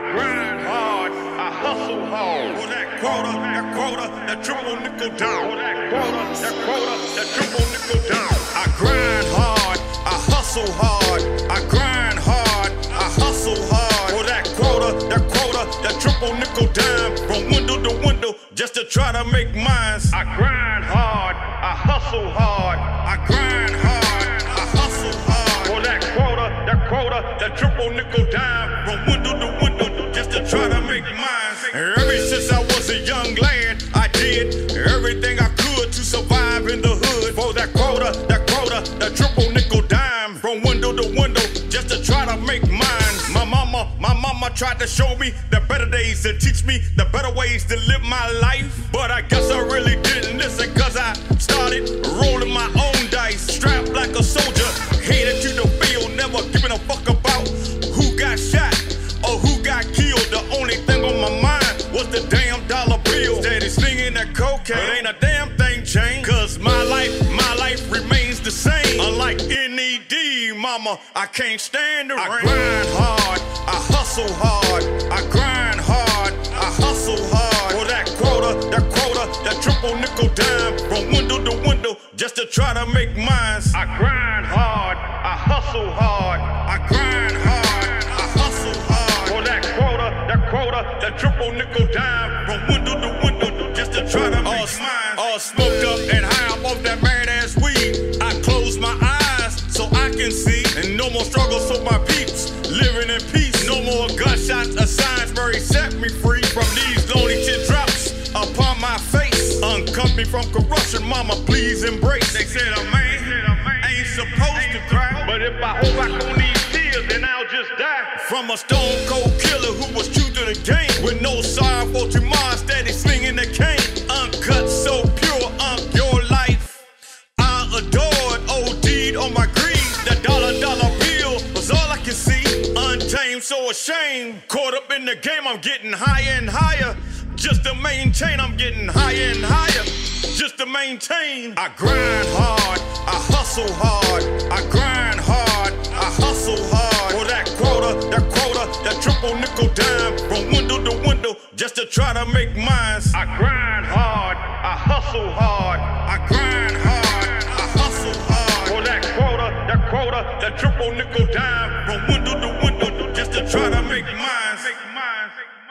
grind hard, I hustle hard. For that quota, that triple nickel down. For that quota, that triple nickel down. I grind hard, I hustle hard. I grind hard, I hustle hard. For that quota, that triple nickel down. From window to window, just to try to make mines. I grind hard, I hustle hard. I grind hard, I hustle hard. For that quota, that triple nickel down. From window to window, just to try to make mines. Ever since I was a young lad, I did everything I could to survive in the hood. For that quota, that triple nickel dime. From window to window, just to try to make mines. My mama tried to show me the better days and teach me the better ways to live my life. But I guess I really didn't listen, cause I started rolling my own dice. Strapped like a soldier, headed to the field, never giving a fuck about who got shot or who got killed. The only thing on my mind was the damn dollar bill. Steady slinging that cocaine, but ain't a damn thing changed. Cause my life remains the same. Unlike NED, mama, I can't stand the rain. I grind hard, I hustle hard. I grind hard, I hustle hard. For that quota, that triple nickel dime. From window to window, just to try to make mines. I grind hard, I hustle hard. I grind hard, I hustle hard. For that quota, that triple nickel dime. From window to window, just to try to make mines. All smoked up and high up off that mad-ass weed. I close my eyes so I can see. And no more struggles for my peeps, living in peace. No more gunshots or signs where he set me free from these lonely teardrops upon my face. Uncut me from corruption, mama, please embrace. They said a man ain't supposed to cry, but if I hold back on these tears, then I'll just die. From a stone cold killer who was true to the game, with no sorrow for tomorrow, steady swinging the cane. Uncut, so pure, your life I adored, OD'd on my greed. That dollar bill was all I could see. Untamed, so ashamed, caught up in the game. I'm getting higher and higher, just to maintain. I'm getting higher and higher, just to maintain. I grind hard, I hustle hard. I grind hard, I hustle hard. For that quota, that triple nickel dime. From window to window, just to try to make mines. I grind hard, I hustle hard. I grind hard, I hustle hard. For that quota, that triple nickel dime. From window to window, just to try to make mines.